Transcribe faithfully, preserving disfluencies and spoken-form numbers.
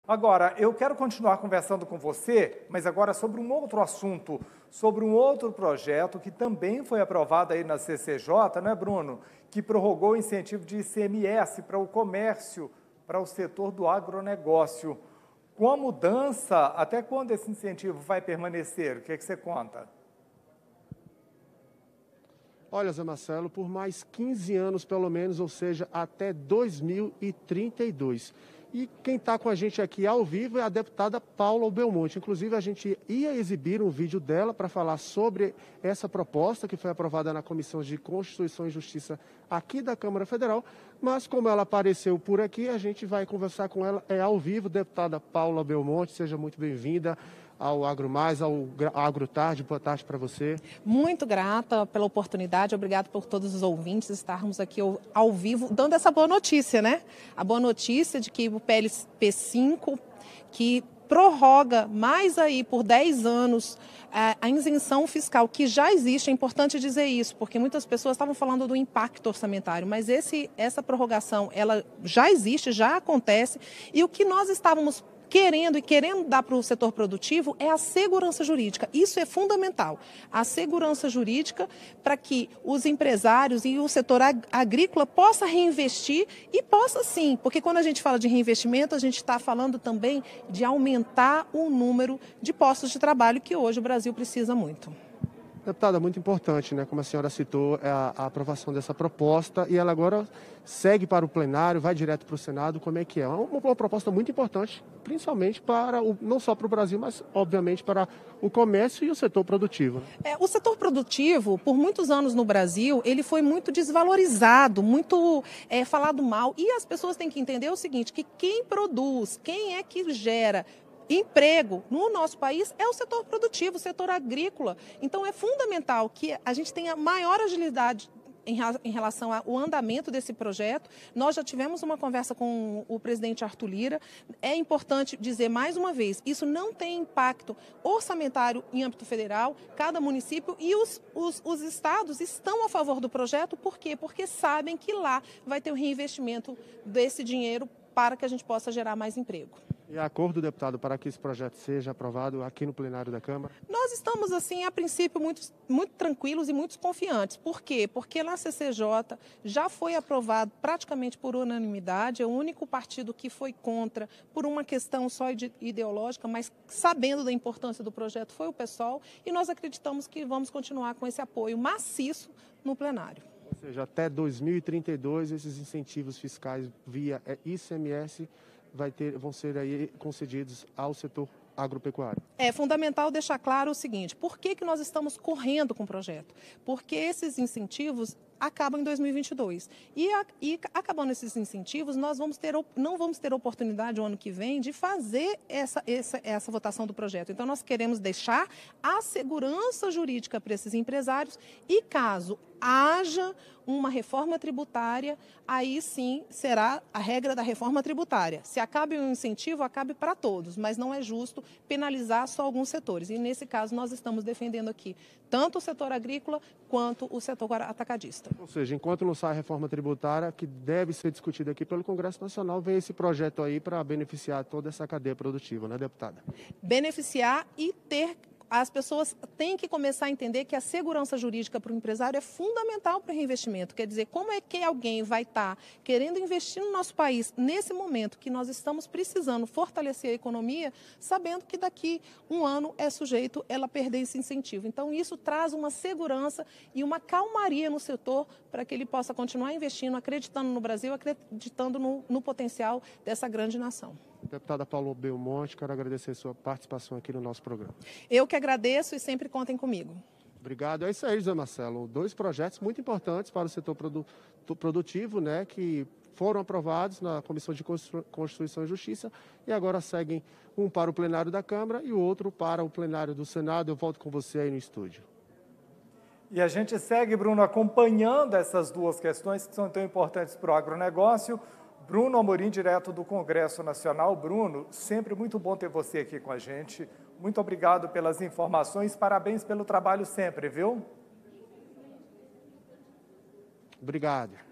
Agora, eu quero continuar conversando com você, mas agora sobre um outro assunto, sobre um outro projeto que também foi aprovado aí na C C J, né, Bruno? Que prorrogou o incentivo de I C M S para o comércio, para o setor do agronegócio. Com a mudança, até quando esse incentivo vai permanecer? O que é que você conta? Olha, Zé Marcelo, por mais quinze anos pelo menos, ou seja, até dois mil e trinta e dois. E quem está com a gente aqui ao vivo é a deputada Paula Belmonte. Inclusive, a gente ia exibir um vídeo dela para falar sobre essa proposta que foi aprovada na Comissão de Constituição e Justiça aqui da Câmara Federal, mas como ela apareceu por aqui, a gente vai conversar com ela é ao vivo. Deputada Paula Belmonte, seja muito bem-vinda ao Agro Mais, ao Agro Tarde. Boa tarde para você. Muito grata pela oportunidade, obrigado por todos os ouvintes estarmos aqui ao, ao vivo, dando essa boa notícia, né? A boa notícia de que o P L P cinco, que prorroga mais aí por dez anos a, a isenção fiscal, que já existe, é importante dizer isso, porque muitas pessoas estavam falando do impacto orçamentário, mas esse, essa prorrogação, ela já existe, já acontece, e o que nós estávamos querendo e querendo dar para o setor produtivo é a segurança jurídica. Isso é fundamental. A segurança jurídica para que os empresários e o setor agrícola possa reinvestir e possa sim, porque quando a gente fala de reinvestimento, a gente está falando também de aumentar o número de postos de trabalho que hoje o Brasil precisa muito. Deputada, muito importante, né? Como a senhora citou, é a, a aprovação dessa proposta e ela agora segue para o plenário, vai direto para o Senado. Como é que é? É uma, uma proposta muito importante, principalmente para o, não só para o Brasil, mas obviamente para o comércio e o setor produtivo. É, o setor produtivo, por muitos anos no Brasil, ele foi muito desvalorizado, muito é, falado mal. E as pessoas têm que entender o seguinte, que quem produz, quem é que gera emprego no nosso país é o setor produtivo, o setor agrícola. Então é fundamental que a gente tenha maior agilidade em relação ao andamento desse projeto. Nós já tivemos uma conversa com o presidente Arthur Lira. É importante dizer mais uma vez, isso não tem impacto orçamentário em âmbito federal, cada município, e os, os, os estados estão a favor do projeto. Por quê? Porque sabem que lá vai ter o reinvestimento desse dinheiro para que a gente possa gerar mais emprego. E acordo, deputado, para que esse projeto seja aprovado aqui no plenário da Câmara? Nós estamos, assim, a princípio, muito, muito tranquilos e muito confiantes. Por quê? Porque na C C J já foi aprovado praticamente por unanimidade, é o único partido que foi contra por uma questão só ideológica, mas sabendo da importância do projeto foi o PSOL, e nós acreditamos que vamos continuar com esse apoio maciço no plenário. Ou seja, até dois mil e trinta e dois, esses incentivos fiscais via I C M S vai ter, vão ser aí concedidos ao setor agropecuário. É fundamental deixar claro o seguinte, por que que nós estamos correndo com o projeto? Porque esses incentivos acabam em dois mil e vinte e dois. E, a, e acabando esses incentivos, nós vamos ter, não vamos ter oportunidade o ano que vem de fazer essa, essa, essa votação do projeto. Então, nós queremos deixar a segurança jurídica para esses empresários e, caso haja uma reforma tributária, aí sim será a regra da reforma tributária. Se acabe um incentivo, acabe para todos, mas não é justo penalizar só alguns setores. E, nesse caso, nós estamos defendendo aqui tanto o setor agrícola quanto o setor atacadista. Ou seja, enquanto não sai a reforma tributária, que deve ser discutida aqui pelo Congresso Nacional, vem esse projeto aí para beneficiar toda essa cadeia produtiva, né, deputada? Beneficiar e ter... As pessoas têm que começar a entender que a segurança jurídica para o empresário é fundamental para o reinvestimento. Quer dizer, como é que alguém vai estar querendo investir no nosso país nesse momento que nós estamos precisando fortalecer a economia, sabendo que daqui um ano é sujeito ela perder esse incentivo. Então, isso traz uma segurança e uma calmaria no setor para que ele possa continuar investindo, acreditando no Brasil, acreditando no, no potencial dessa grande nação. Deputada Paula Belmonte, quero agradecer a sua participação aqui no nosso programa. Eu que agradeço e sempre contem comigo. Obrigado. É isso aí, José Marcelo. Dois projetos muito importantes para o setor produ produtivo, né, que foram aprovados na Comissão de Constituição e Justiça e agora seguem um para o plenário da Câmara e o outro para o plenário do Senado. Eu volto com você aí no estúdio. E a gente segue, Bruno, acompanhando essas duas questões que são tão importantes para o agronegócio. Bruno Amorim, direto do Congresso Nacional. Bruno, sempre muito bom ter você aqui com a gente. Muito obrigado pelas informações, parabéns pelo trabalho sempre, viu? Obrigado.